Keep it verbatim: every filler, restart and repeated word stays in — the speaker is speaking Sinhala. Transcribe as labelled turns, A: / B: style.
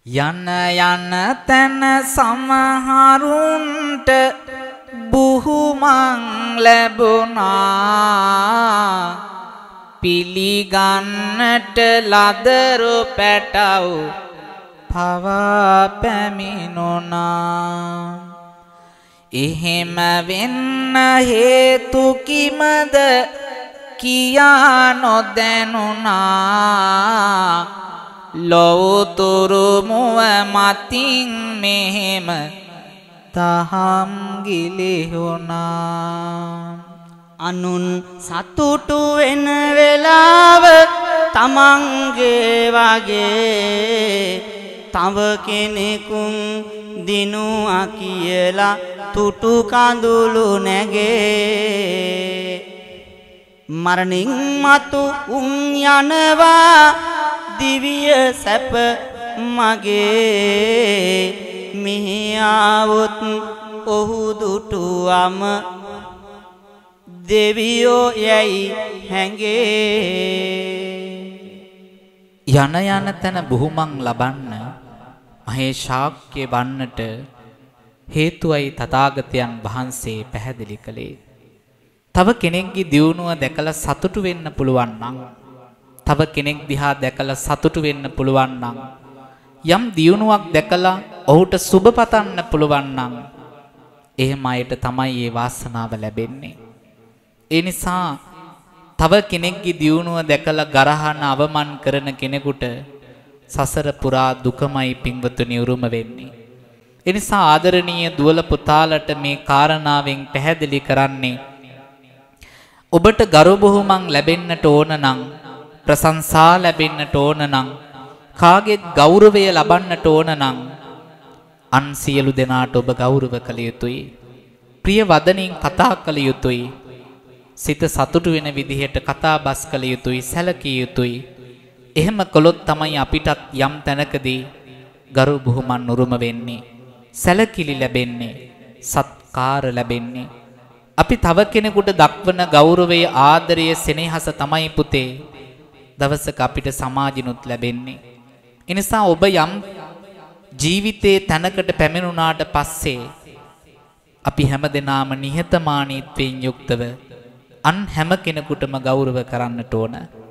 A: යන යන තැන සමහරුන්ට බුහුමන් ලැබුණා පිළිගන්නට ලදරු පැටව් පවා පැමිණුණා එහෙම වෙන්න හේතු කිමද කියා නොදැනුණා ලෝතුරු මුව මතින් මෙහෙම තහම් ගිලිහුණා
B: අනුන් සතුටු වෙන වෙලාව තමන්ගේ වගේ තව කෙනෙකුන් දිනුවා කියලා තුටු කඳුළු නැගේ මරණින් මතු උන් යනවා දිවිය සැප මගේ මෙහි ආවොත් ඔහු දුටුවම දෙවියෝ යයි හැඟේ
A: යන යන තැන බුහුමන් ලබන්න මහේශාක්‍ය වන්නට හේතුවයි තථාගතයන් වහන්සේ පැහැදිලි කළේ. තව කෙනෙක්ගේ දියුණුව දැකලා සතුටු වෙන්න පුළුවන් නම් තව කෙනෙක් දිහා දැකලා සතුටු වෙන්න පුළුවන් නම් යම් දියුණුවක් දැකලා ඔහුට සුබ පතන්න පුළුවන් නම් එහෙම අයට තමයි මේ වාසනාව ලැබෙන්නේ. ඒ නිසා තව කෙනෙක්ගේ දියුණුව දැකලා ගරහන අවමන් කරන කෙනෙකුට සසර පුරා දුකමයි පින්වතුනි උරුම වෙන්නේ. ඒ නිසා ආදරණීය දුවල පුතාලට මේ කාරණාවෙන් පැහැදිලි කරන්නේ ඔබට ගරු බුහුමන් ලැබෙන්නට ඕන නම් ප්‍රශංසා ලැබෙන්නට ඕන නම් කාගෙත් ගෞරවය ලබන්නට ඕන නම් අන් සියලු දෙනාට ඔබ ගෞරව කළ යුතුයි. ප්‍රිය වදනින් කතා කළ යුතුයි. සිත සතුටු වෙන විදිහට කතා බස් කළ යුතුයි, සැලකිය යුතුයි. එහෙම කළොත් තමයි අපිටත් යම් තැනකදී ගරු බුහුමන් උරුම වෙන්නේ, සැලකිලි ලැබෙන්නේ, සත්කාර ලැබෙන්නේ. අපි තව කෙනෙකුට දක්වන ගෞරවය, ආදරය, සෙනෙහස තමයි පුතේ දවසක අපිට සමාජිනුත් ලැබෙන්නේ. ඒ නිසා ඔබ යම් ජීවිතේ තැනකට පැමිණුණාට පස්සේ අපි හැමදෙනාම නිහතමානීත්වයෙන් යුක්තව අන් හැම කෙනෙකුටම ගෞරව කරන්නට ඕන.